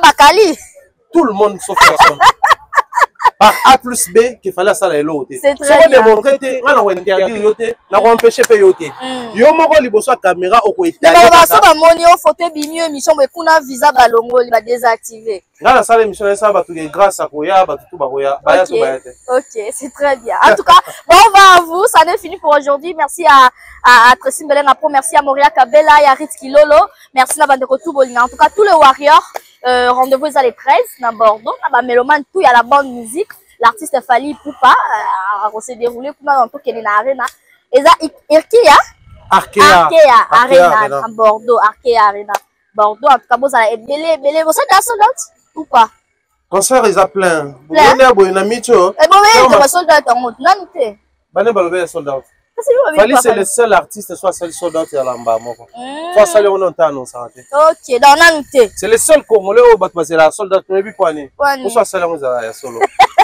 Tout le monde sauf personne. Par A plus B qu'il fallait ça les l'autre. C'est très bien. Démontrer que on a interdit yote, on a empêché payoter. Yo moko liboso caméra au côté. Mais on va ça ba moni au photo binyo émission mais kuna visa balongo li ba désactiver. Dans la salle émission ça va tout grâce à Koya, ba tout ba Koya, ba ya so ba yate. OK, c'est très bien. En tout cas, bon on va à vous, ça n'est fini pour aujourd'hui. Merci à à Tracy Mbelenga Pro, merci à Moria Kabela et à Ritz Kilolo. Merci na bande ko tout bolinga. En tout cas, tous les warriors Euh, rendez-vous à les treize dans Bordeaux, à Mélomane, tout il y a la bonne musique. L'artiste Fali Poupa euh, s'est déroulé pour dans tout Kenina Arena. Et ça, Arkea Arkea Arkea Arena à Bordeaux, Arkea Arena Bordeaux. En tout cas, vous allez belé belé. Vous êtes sold out ou pas? Concert ils a plein. Vous venez à Boinamicho. Et bon, mais vous sold out en route. Non, tu es. Bane balobé sold out. Fali c'est le seul artiste soit seul sold out à l'amba moko. Soit ça le on entend non ça. OK, dans Nantes. C'est le seul Congolais au bat passer la sold out mais puis quoi ni. Ou soit ça on a solo.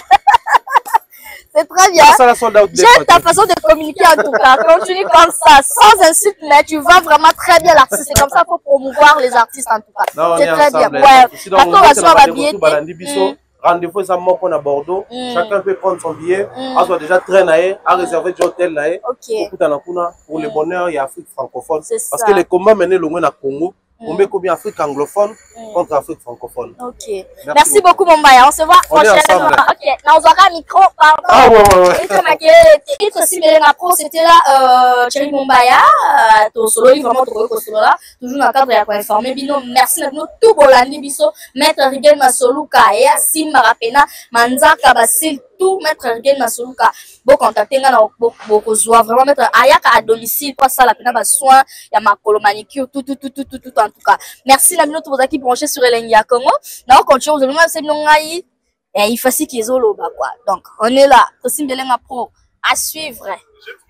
C'est très bien. J'aime ta façon de communiquer en tout cas. Continue comme ça, sans insulte, mais tu vas vraiment très bien l'artiste. C'est comme ça qu'il faut promouvoir les artistes en tout cas. C'est très bien. Ouais. La convention va bien. Rendez-vous à Moko à Bordeaux. Chacun peut prendre son billet. On soit déjà très naïf, à réserver du hôtel naïf. Pour le bonheur, il y a Afrique francophone. Parce que les combats menés le moins à Congo. On met combien Afrique anglophone contre Afrique francophone. Ok. Merci, Merci beaucoup, Mombaya. On se voit prochainement. Ok. Now, on aura un micro. Pardon. Ah ouais, ouais, ouais. C'était là, euh, Thierry Mombaya. Ton solo, il vraiment trouvé que solo là. Toujours dans le cadre, il y a quoi informer. Bino, merci à nous. Tout Bolandi Biso. Maître Rigel Masoluka. Et Sim Marapena. Manzaka Basil. Tout Maître Rigel Masoluka. Bon, contacter nga na beaucoup zoa. Vraiment mettre Ayaka à domicile. Pas ça, la pena bas soin. Il y a ma colo manicure. Tout, tout, tout, tout, tout, tout. En tout cas, merci la minute pour vous qui branché sur Elengia Congo. Now, on continue, vous avez même c'est et il faut aussi qu'ils ont quoi. Donc, on est là. Tracy Mbelenga Pro à suivre.